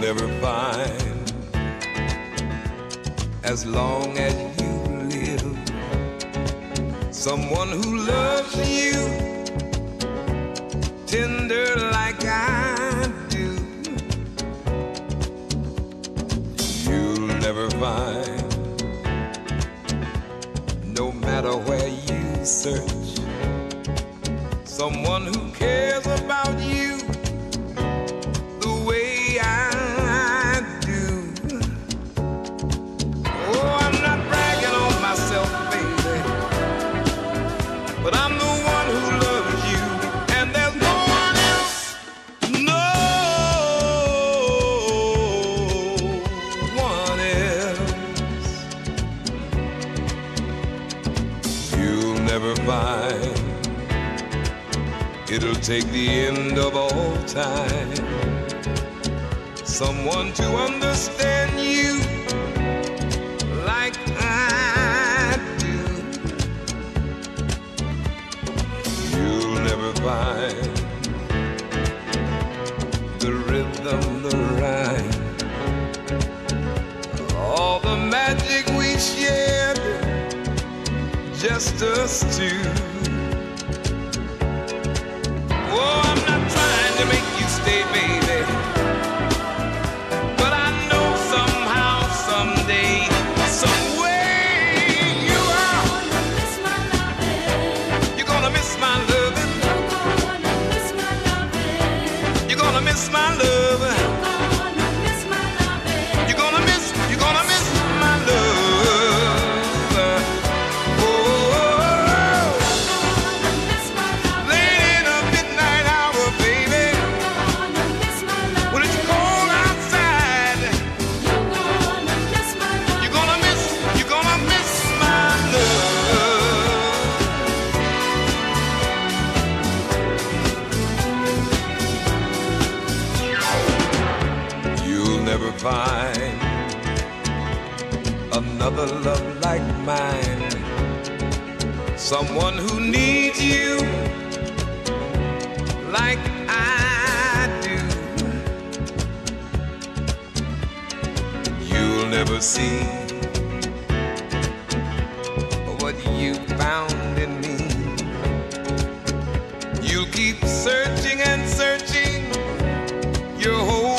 never find, as long as you live, someone who loves you tender like I do. You'll never find, no matter where you search, someone who cares about you the way I do. Oh, I'm not bragging on myself, baby, but I'm the one who loves you, and there's no one else, no one else. You'll never find, it'll take the end of all time, someone to understand you like I do. You'll never find the rhythm, the rhyme, all the magic we shared, just us two. Oh, I'm not trying to make you stay, baby, but I know somehow, someday, some way you are gonna miss my loving. You're gonna miss my loving. You're gonna miss my loving. You're gonna miss my love. Never find another love like mine, someone who needs you like I do. You'll never see what you found in me. You'll keep searching and searching your whole